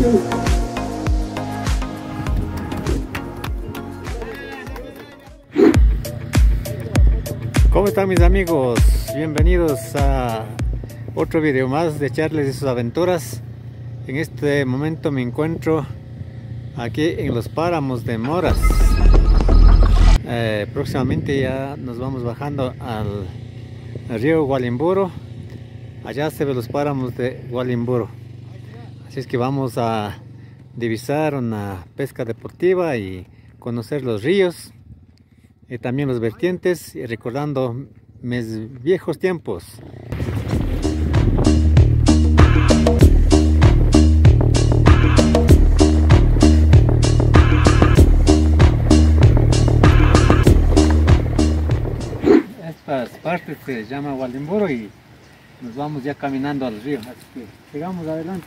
¿Cómo están mis amigos? Bienvenidos a otro video más de Charles y sus aventuras. En este momento me encuentro aquí en los páramos de Moras. Próximamente ya nos vamos bajando al río Gualimburo. Allá se ven los páramos de Gualimburo. Así es que vamos a divisar una pesca deportiva y conocer los ríos y también los vertientes, y recordando mis viejos tiempos. Estas partes se llama Gualimburo y nos vamos ya caminando al río, así que sigamos adelante.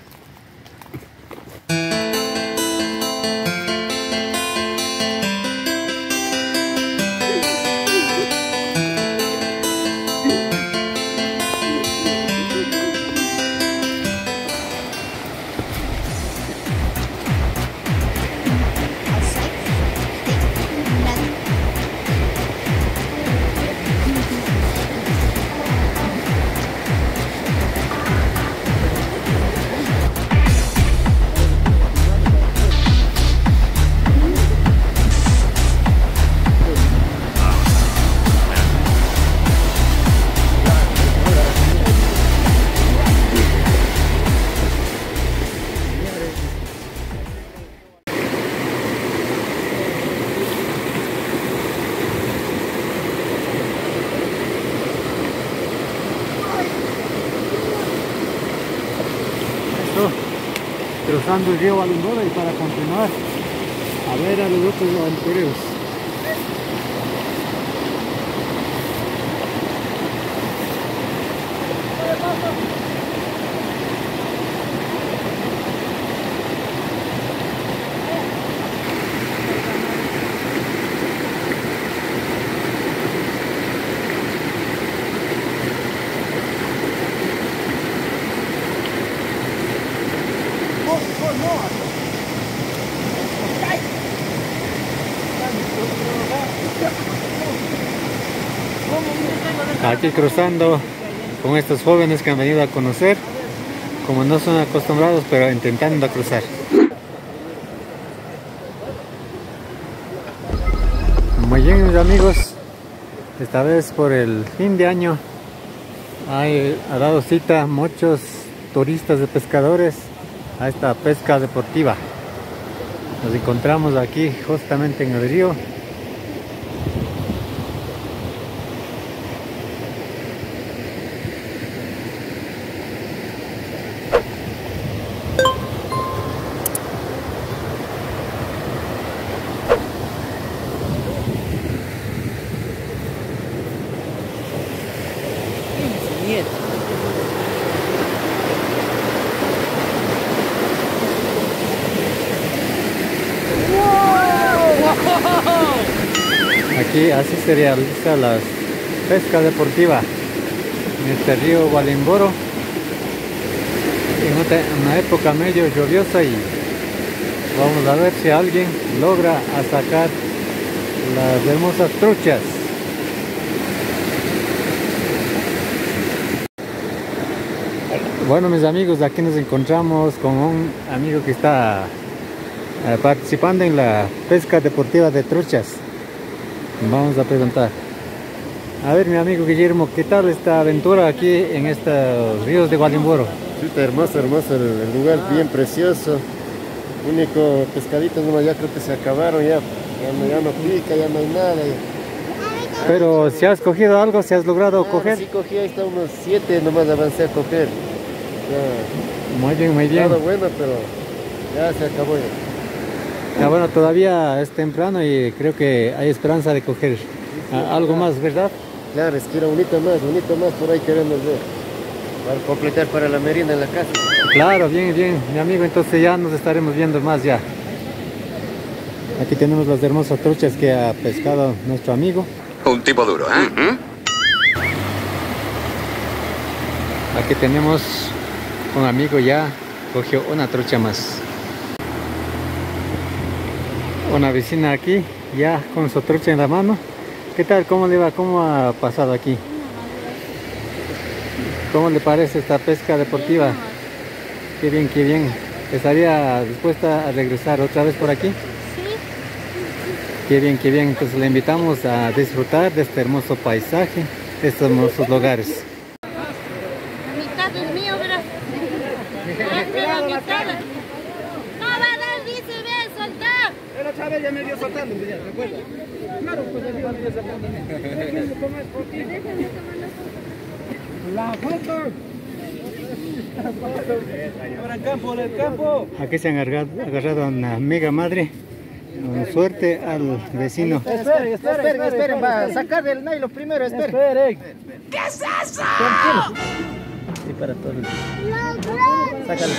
Cruzando el río Gualimburo y para continuar a ver a los otros aventureros. Aquí cruzando con estos jóvenes que han venido a conocer, como no son acostumbrados, pero intentando cruzar. Muy bien mis amigos, esta vez por el fin de año ha dado cita muchos turistas de pescadores a esta pesca deportiva. Nos encontramos aquí justamente en el río. Aquí así se realiza la pesca deportiva en este río Gualimburo en una época medio lluviosa, y vamos a ver si alguien logra sacar las hermosas truchas. Bueno mis amigos, aquí nos encontramos con un amigo que está participando en la pesca deportiva de truchas. Vamos a preguntar. A ver mi amigo Guillermo, ¿qué tal esta aventura aquí en estos ríos de Gualimburo? Sí, está hermoso, hermoso el lugar, bien precioso. Único pescadito, nomás ya creo que se acabaron, ya no pica, ya no hay nada. Pero si has cogido algo, si has logrado coger. Sí cogí, ahí está unos 7, nomás avancé a coger. Ya, muy bien, muy bien. Todo bueno, pero ya se acabó ya. Ya, bueno, todavía es temprano y creo que hay esperanza de coger algo más, ¿verdad? Claro, es que era bonito más por ahí queremos ver. Para completar para la merienda en la casa. Claro, bien, bien, mi amigo, entonces ya nos estaremos viendo más ya. Aquí tenemos las hermosas truchas que ha pescado nuestro amigo. Un tipo duro, ¿eh? Aquí tenemos un amigo ya cogió una trucha más. Una vecina aquí, ya con su trucha en la mano. ¿Qué tal? ¿Cómo le va? ¿Cómo ha pasado aquí? ¿Cómo le parece esta pesca deportiva? Qué bien, qué bien. ¿Estaría dispuesta a regresar otra vez por aquí? Sí. Qué bien, qué bien. Entonces le invitamos a disfrutar de este hermoso paisaje, de estos hermosos lugares. La mitad es mío, pero... La mitad. No va a dar, dice, ve, soltar. Pero otra vez ya me dio soltando, ya, ¿recuerda? Claro, pues ya me dio soltando. La foto. Ahora en campo. Aquí se han agarrado a una mega madre. Con suerte al vecino. Esperen, va a sacar del nylon primero, esperen. ¿Qué es eso? Sí, para todos. Sácalo.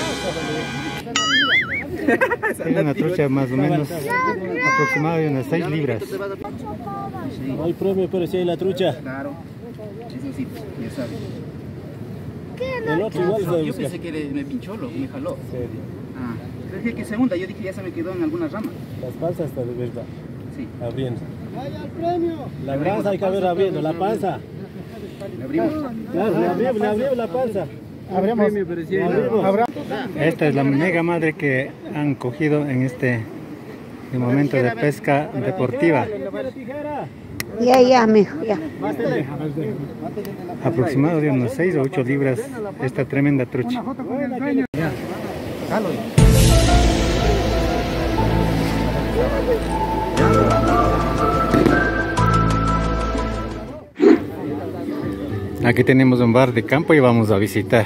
Es una trucha más o menos aproximadamente de unas 6 libras. No hay premio, pero si hay la trucha. Claro. Eso sí, ya sabes. El otro igual se Yo pensé que me pinchó, me jaló. Ah, pero dije que segunda, yo dije ya se me quedó en alguna rama. Las panzas está de verdad. Sí. Abriendo. La panza hay que ver abriendo, la panza. Le abrimos. Claro, le abrimos la panza. Abrimos. Esta es la mega madre que han cogido en este momento de pesca deportiva. Ya, mijo, ya. Aproximadamente de unos 6 o 8 libras esta tremenda trucha. Aquí tenemos un bar de campo y vamos a visitar.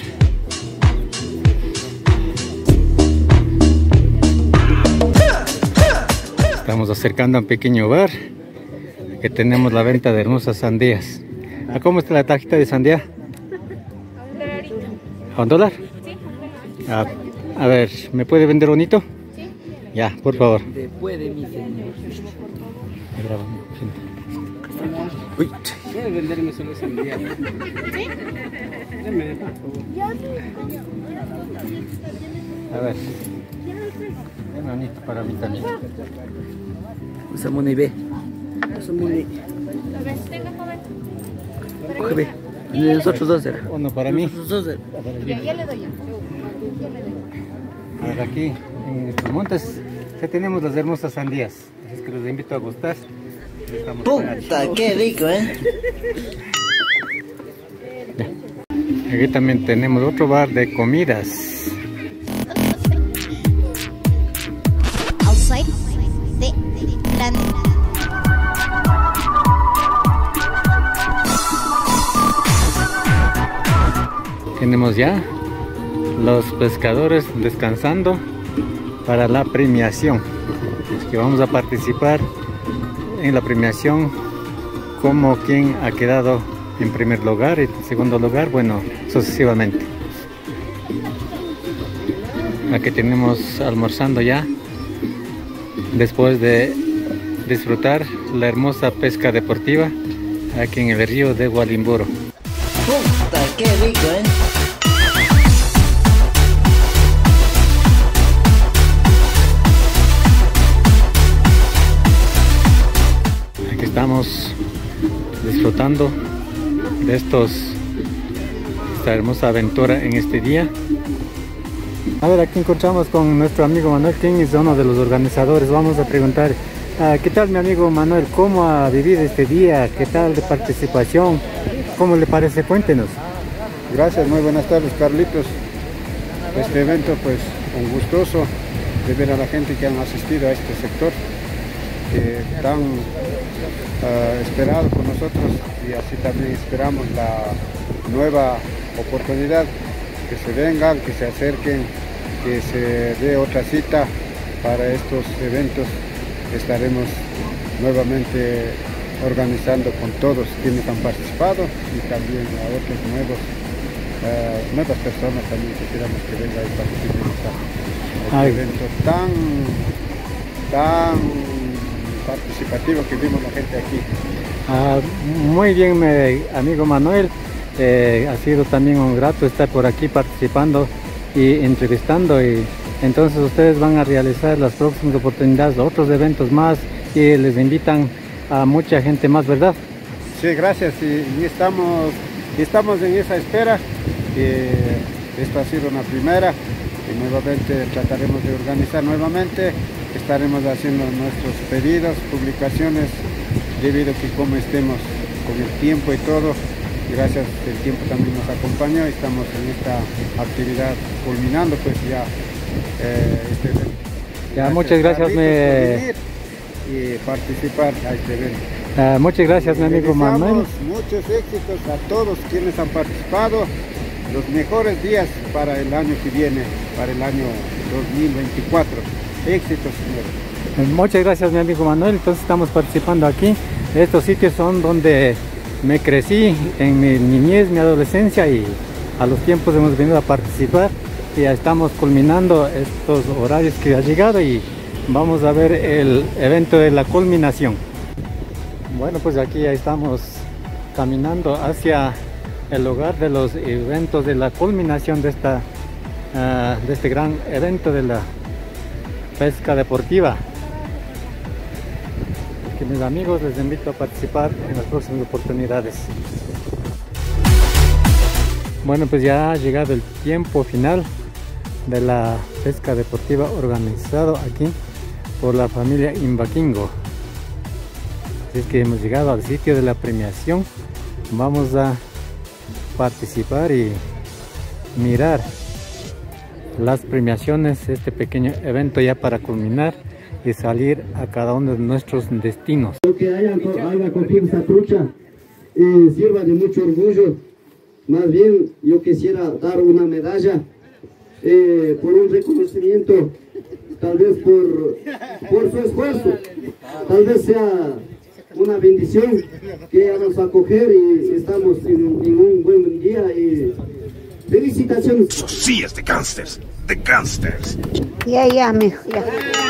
Estamos acercando a un pequeño bar que tenemos la venta de hermosas sandías. ¿A cómo está la tajita de sandía? ¿A $1? Sí. A ver, ¿me puede vender bonito? Sí. Ya, por favor. Puede, mi señor. Uy. Puede venderme solo sandía. A ver. Un bonito para mí también. Usamos ni B. Coge B. De nosotros dos era. Uno para mí. Ya le doy yo. A ver, aquí en estos montes ya tenemos las hermosas sandías. Así es que los invito a gustar. ¡Puta, qué rico, Ya. Aquí también tenemos otro bar de comidas. Outside de land. Tenemos ya los pescadores descansando para la premiación. Es que vamos a participar en la premiación como quien ha quedado en primer lugar y en segundo lugar, bueno, sucesivamente. Aquí tenemos almorzando ya después de disfrutar la hermosa pesca deportiva aquí en el río de Gualimburo. ¡Puta, qué rico, Aquí estamos disfrutando de esta hermosa aventura en este día. A ver, aquí encontramos con nuestro amigo Manuel, quien es uno de los organizadores. Vamos a preguntar, ¿qué tal mi amigo Manuel? ¿Cómo ha vivido este día? ¿Qué tal de participación? ¿Cómo le parece? Cuéntenos. Gracias, muy buenas tardes, Carlitos. Este evento, pues, un gustoso de ver a la gente que han asistido a este sector, tan esperado por nosotros, y así también esperamos la nueva oportunidad, que se vengan, que se acerquen, que se dé otra cita para estos eventos. Estaremos nuevamente organizando con todos quienes han participado y también a otros nuevas personas también que queramos que vengan y participen en este evento tan participativo que vimos la gente aquí. Muy bien, mi amigo Manuel. Ha sido también un grato estar por aquí participando y entrevistando, y entonces ustedes van a realizar las próximas oportunidades, otros eventos más, y les invitan a mucha gente más, ¿verdad? Sí, gracias, y estamos en esa espera. Esta ha sido una primera y nuevamente trataremos de organizar nuevamente. Estaremos haciendo nuestros pedidos, publicaciones, debido a que como estemos con el tiempo y todo, gracias, el tiempo también nos acompañó. Estamos en esta actividad culminando pues ya este evento. Ya, muchas gracias por venir y participar a este evento. Muchas gracias, mi amigo Manuel. Muchos éxitos a todos quienes han participado. Los mejores días para el año que viene, para el año 2024. Éxitos, señor. Muchas gracias, mi amigo Manuel. Entonces estamos participando aquí. Estos sitios son donde me crecí en mi niñez, mi adolescencia, y a los tiempos hemos venido a participar. Y ya estamos culminando estos horarios que ha llegado y vamos a ver el evento de la culminación. Bueno, pues aquí ya estamos caminando hacia el lugar de los eventos de la culminación de este gran evento de la pesca deportiva. Que mis amigos, les invito a participar en las próximas oportunidades. Bueno, pues ya ha llegado el tiempo final de la pesca deportiva organizado aquí por la familia Imbaquingo. Así es que hemos llegado al sitio de la premiación. Vamos a participar y mirar las premiaciones, este pequeño evento ya para culminar y salir a cada uno de nuestros destinos. Lo que haya cogido esta trucha sirva de mucho orgullo. Más bien yo quisiera dar una medalla por un reconocimiento, tal vez por su esfuerzo, tal vez sea una bendición que vamos a acoger, y estamos en un buen día, y felicitaciones. Eso sí es de gangsters, de gangsters. Ya, mijo, ya.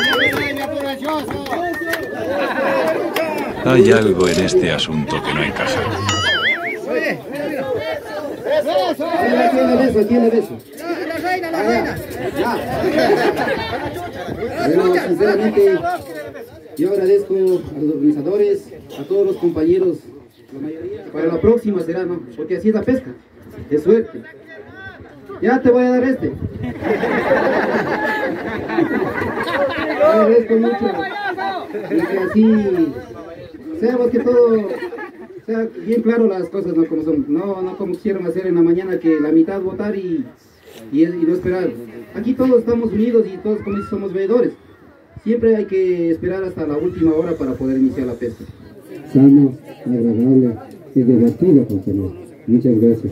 Hay algo en este asunto que no encaja. Aquí le beso. Bueno, sinceramente, yo agradezco a los organizadores, a todos los compañeros. La mayoría, para la próxima será, ¿no? Porque así es la pesca, de suerte. Ya te voy a dar este. Agradezco mucho. Y que así seamos, que todo sea bien claro, las cosas no como son, no como quisieron hacer en la mañana, que la mitad votar y no esperar. Aquí todos estamos unidos y todos, como dice, somos veedores. Siempre hay que esperar hasta la última hora para poder iniciar la pesca. Sano, agradable y divertido, compañero. Muchas gracias.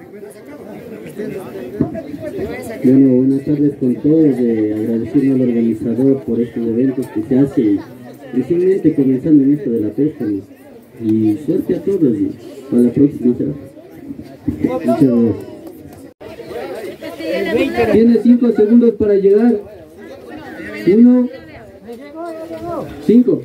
Bueno, buenas tardes con todos. Agradeciendo al organizador por estos eventos que se hacen recientemente comenzando en esto de la pesca. Y suerte a todos y para la próxima será. Muchas gracias. Tiene 5 segundos para llegar. 1, 5.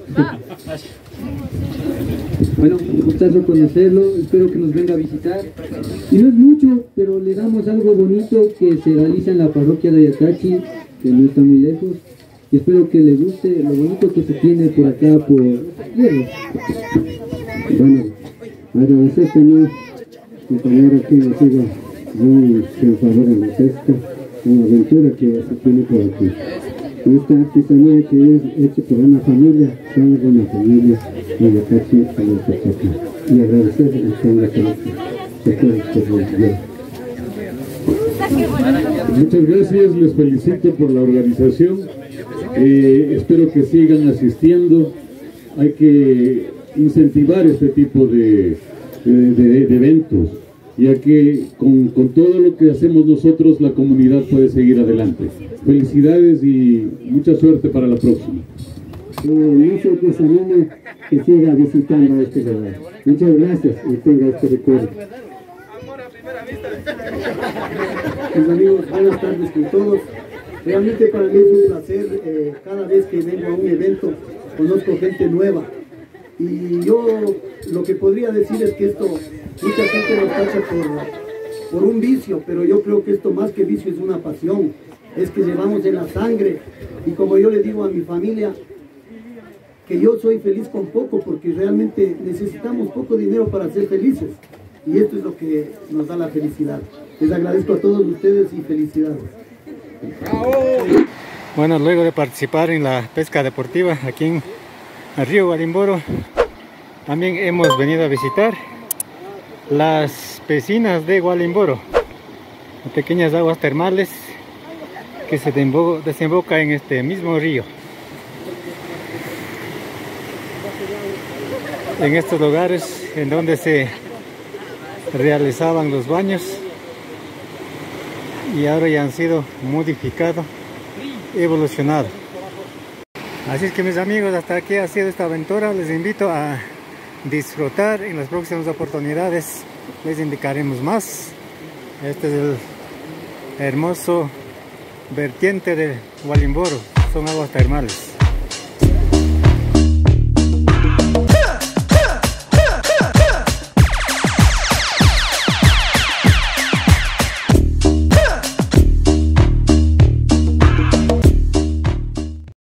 Bueno, un gustazo conocerlo, espero que nos venga a visitar. Y no es mucho, pero le damos algo bonito que se realiza en la parroquia de Ayacachi, que no está muy lejos. Y espero que le guste lo bonito que se tiene por acá, por Hierro. Bueno, agradecer también, compañero, que nos siga muy en favor en la pesca, una aventura que se tiene por aquí. Esta artesanía que es hecha por una familia, somos una familia de Ayacachi, y agradecer a la gente. Muchas gracias, les felicito por la organización, espero que sigan asistiendo. Hay que incentivar este tipo de eventos, ya que con todo lo que hacemos nosotros, la comunidad puede seguir adelante. Felicidades y mucha suerte para la próxima. No sé que se anime, que siga visitando este lugar. Muchas gracias y tenga este recuerdo. Mis amigos, buenas tardes con todos. Realmente para mí es un placer, cada vez que vengo a un evento conozco gente nueva. Y yo lo que podría decir es que esto, mucha gente nos tacha por un vicio, pero yo creo que esto más que vicio es una pasión, es que llevamos en la sangre. Y como yo le digo a mi familia, que yo soy feliz con poco, porque realmente necesitamos poco dinero para ser felices, y esto es lo que nos da la felicidad. Les agradezco a todos ustedes y felicidades. Bueno, luego de participar en la pesca deportiva aquí en el río Gualimboro, también hemos venido a visitar las piscinas de Gualimboro, pequeñas aguas termales que se desemboca en este mismo río. En estos lugares en donde se realizaban los baños y ahora ya han sido modificados, evolucionados. Así es que, mis amigos, hasta aquí ha sido esta aventura. Les invito a disfrutar. En las próximas oportunidades les indicaremos más. Este es el hermoso vertiente de Gualimboro, son aguas termales.